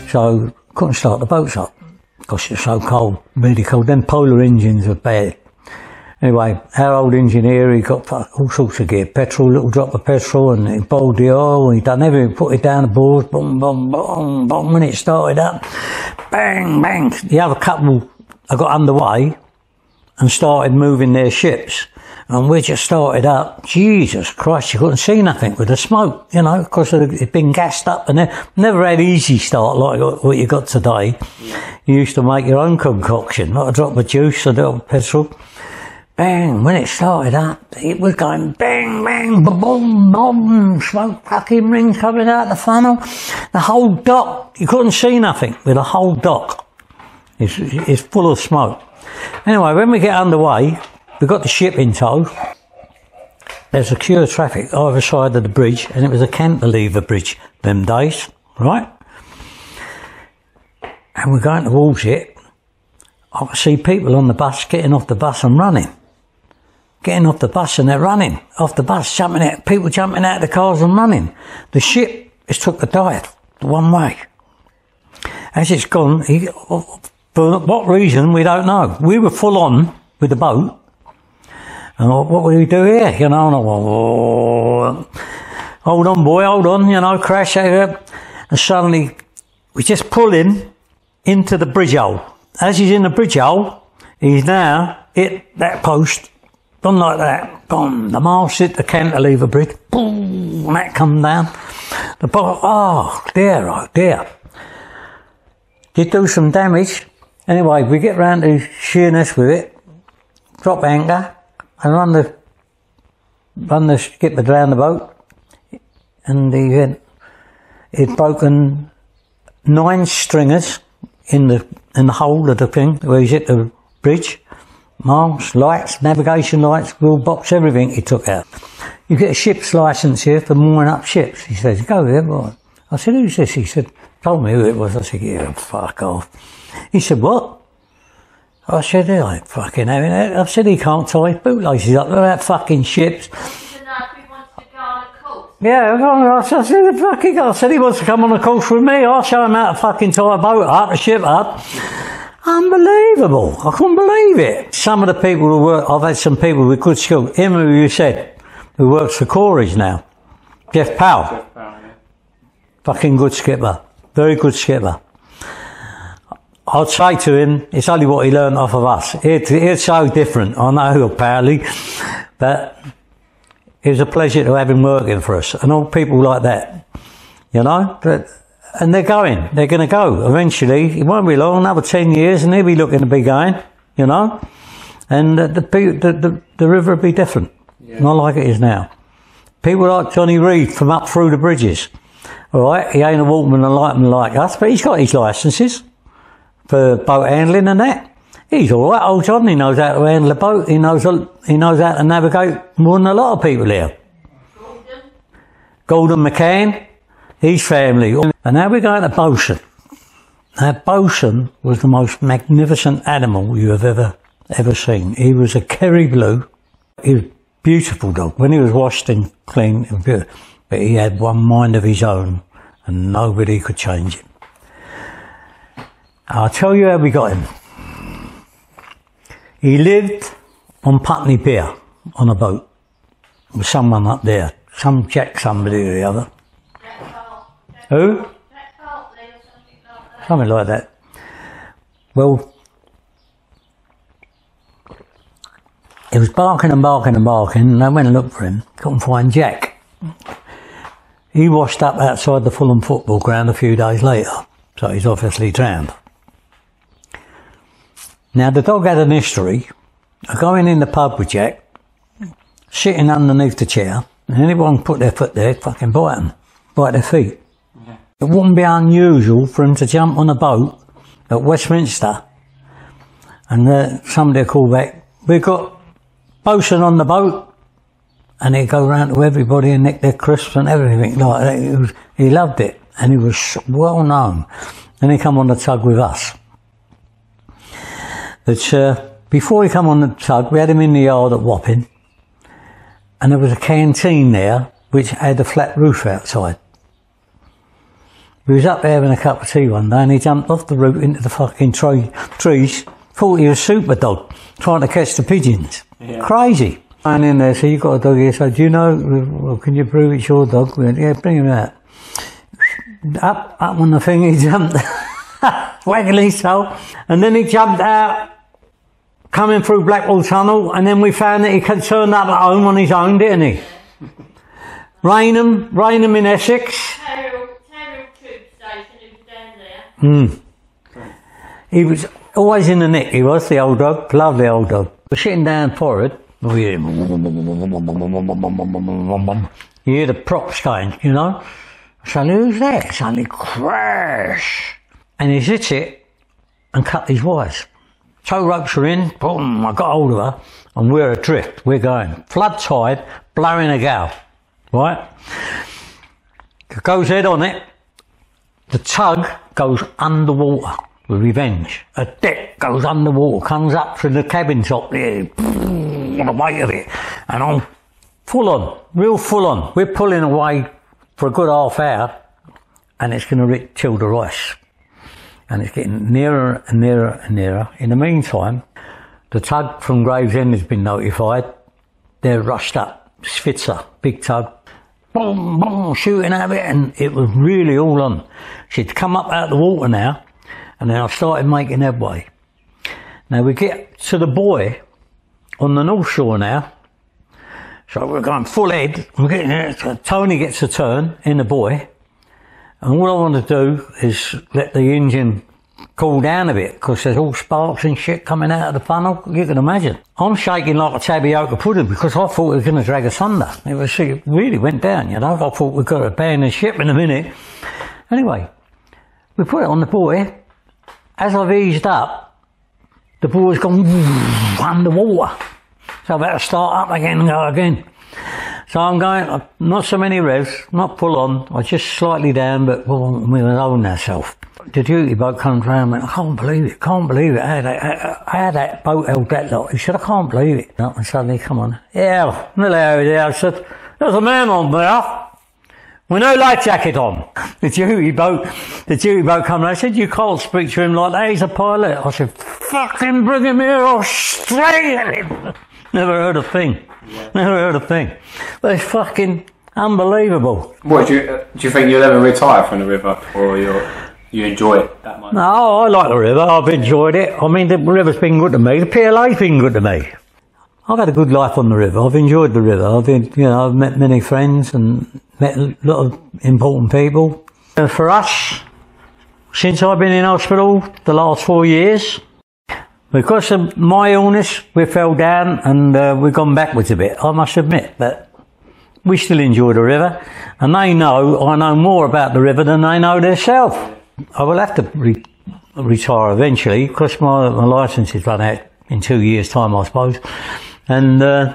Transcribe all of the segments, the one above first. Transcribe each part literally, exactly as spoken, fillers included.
so couldn't start the boats up because it's so cold, really cold. Then polar engines were bad. Anyway, our old engineer, he got all sorts of gear, petrol, little drop of petrol, and he boiled the oil, he done everything, put it down the board, boom, boom, boom, boom, when it started up, bang, bang. The other couple, I got underway and started moving their ships. And we just started up, Jesus Christ, you couldn't see nothing with the smoke, you know, because it'd been gassed up, and never had easy start like what you got today. You used to make your own concoction, like a drop of juice, a little petrol. Bang, when it started up, it was going bang, bang, boom, boom, smoke fucking rings coming out the funnel. The whole dock, you couldn't see nothing with the whole dock. It's, it's full of smoke. Anyway, when we get underway, we got the ship in tow. There's secure traffic either side of the bridge, and it was a cantilever bridge them days, right? And we're going towards it. I could see people on the bus getting off the bus and running. Getting off the bus and they're running off the bus, jumping out, people jumping out of the cars and running. The ship has took the dive the one way. As it's gone, he, for what reason, we don't know. We were full on with the boat. And what will we do here? You know, and I went, oh, hold on, boy, hold on, you know, crash over. And suddenly, we're just pulling into the bridge hole. As he's in the bridge hole, he's now hit that post. Done like that, boom, the mast hit the cantilever bridge, boom, and that come down. The boat, oh dear, oh dear. Did do some damage. Anyway, we get round to Sheerness with it, drop anchor, and run the, run the skipper down the boat. And he had, he'd broken nine stringers in the, in the hole of the thing, where he's hit the bridge. Masts, lights, navigation lights, wheel box, everything he took out. You get a ship's licence here for mooring up ships. He says, go there, boy. I said, who's this? He said, told me who it was. I said, yeah, fuck off. He said, what? I said, yeah, I ain't fucking having it. I said, he can't tie his bootlaces up. They're out fucking ships. Yeah, I said, fucking, I said he wants to come on a course with me. I'll show him how to fucking tie a boat up, a ship up. Unbelievable. I couldn't believe it. Some of the people who work, I've had some people with good skill. Him who you said, who works for Corey's now. Jeff Powell. Jeff Powell, yeah. Fucking good skipper. Very good skipper. I'd say to him, it's only what he learned off of us. It, it's so different, I know, apparently. But it was a pleasure to have him working for us. And all people like that. You know? But, and they're going, they're going to go eventually. It won't be long, another ten years, and they'll be looking to be going, you know. And the the the, the, the river will be different, yeah. Not like it is now. People like Johnny Reed from up through the bridges, all right. He ain't a waterman and lighterman like us, but he's got his licences for boat handling and that. He's all right, old John. He knows how to handle a boat. He knows he knows how to navigate more than a lot of people here. Golden, Golden McCann. His family. And now we're going to Bosun. Now Bosun was the most magnificent animal you have ever, ever seen. He was a Kerry Blue. He was a beautiful dog. When he was washed and clean and pure. But he had one mind of his own and nobody could change him. I'll tell you how we got him. He lived on Putney Pier on a boat with someone up there. Some Jack somebody or the other. Who? Something like that. Well, he was barking and barking and barking, and I went and looked for him. Couldn't find Jack. He washed up outside the Fulham football ground a few days later, so he's obviously drowned. Now, the dog had an history of going in the pub with Jack, sitting underneath the chair, and anyone put their foot there, fucking bite them, bite their feet. It wouldn't be unusual for him to jump on a boat at Westminster and uh, somebody would call back, we've got Bosun on the boat, and he'd go round to everybody and nick their crisps and everything like that. He, was, he loved it and he was well known. And he come on the tug with us. But, uh, before he come on the tug, we had him in the yard at Wapping, and there was a canteen there which had a flat roof outside. We was up there having a cup of tea one day and he jumped off the roof into the fucking tree, trees, thought he was super dog, trying to catch the pigeons. Yeah. Crazy. And in there, so you got a dog here, so do you know, well, can you prove it's your dog? We went, yeah, bring him out. Up, up on the thing, he jumped, wagging his tail, and then he jumped out, coming through Blackwall Tunnel, and then we found that he could turn up at home on his own, didn't he? Rainham, Rainham in Essex. Terrible, terrible tube station, he was down there. Hmm. He was always in the nick, he was, the old dog, lovely old dog. We're sitting down forward, you hear the props going, you know. Suddenly, who's that? Suddenly, crash! And he hits it and cut his wires. Tow ropes are in, boom, I got hold of her, and we're adrift, we're going. Flood tide, blowing a gale, right? It goes head on it, the tug goes underwater with revenge. A deck goes underwater, comes up to the cabin top there, the weight of it, and I'm full on, real full on. We're pulling away for a good half hour, and it's going to hit Tilda Rice. And it's getting nearer and nearer and nearer. In the meantime, the tug from Gravesend has been notified. They're rushed up. Switzer, big tug. Boom, boom, shooting at it, and it was really all on. She'd come up out of the water now, and then I started making headway. Now we get to the buoy on the North Shore now. So we're going full head. We're getting there. So Tony gets a turn in the buoy. And all I want to do is let the engine cool down a bit, because there's all sparks and shit coming out of the funnel. You can imagine. I'm shaking like a tapioca pudding because I thought we were going to drag us under. It was, it really went down, you know. I thought we'd got to abandon the ship in a minute. Anyway, we put it on the buoy. As I've eased up, the buoy's gone underwater. So I've got to start up again and go again. So I'm going, not so many revs, not full on, I just slightly down, but well, we were own ourselves. The duty boat comes round and went, I can't believe it, can't believe it, how that, how that boat held that lot. He said, I can't believe it. And suddenly, come on, yeah, nearly over there. I said, there's a man on there with no life jacket on. The duty boat, the duty boat come round, I said, you can't speak to him like that, he's a pilot. I said, fucking bring him here, I'll strangle him. Never heard a thing. Yeah. Never heard a thing. But it's fucking unbelievable. What, do you, uh, do you think you'll ever retire from the river, or you're, you enjoy it that much? No, I like the river. I've enjoyed it. I mean, the river's been good to me. The P L A's been good to me. I've had a good life on the river. I've enjoyed the river. I've been, you know, I've met many friends and met a lot of important people. And for us, since I've been in hospital the last four years, because of my illness, we fell down and uh, we've gone backwards a bit, I must admit, but we still enjoy the river, and they know I know more about the river than they know themselves. I will have to re retire eventually, because my, my licence is run out in two years' time, I suppose, and uh,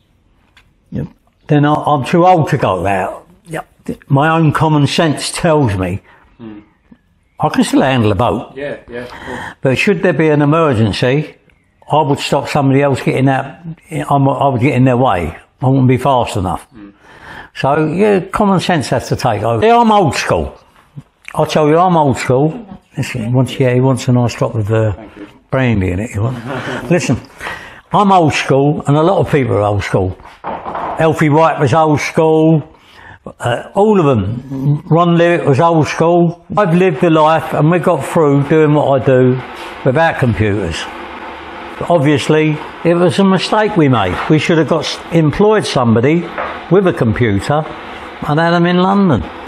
then I, I'm too old to go out. My own common sense tells me mm. I can still handle a boat. Yeah, yeah. Cool. But should there be an emergency, I would stop somebody else getting out. I would get in their way. I wouldn't be fast enough. Mm. So, yeah, common sense has to take over. Yeah, I'm old school. I'll tell you, I'm old school. Listen, once, yeah, he wants a nice drop of uh, brandy in it. You want? Listen, I'm old school, and a lot of people are old school. Elfie White was old school. Uh, all of them. Ron Lewitt was old school. I've lived the life, and we got through doing what I do without computers. Obviously, it was a mistake we made. We should have got employed somebody with a computer and had them in London.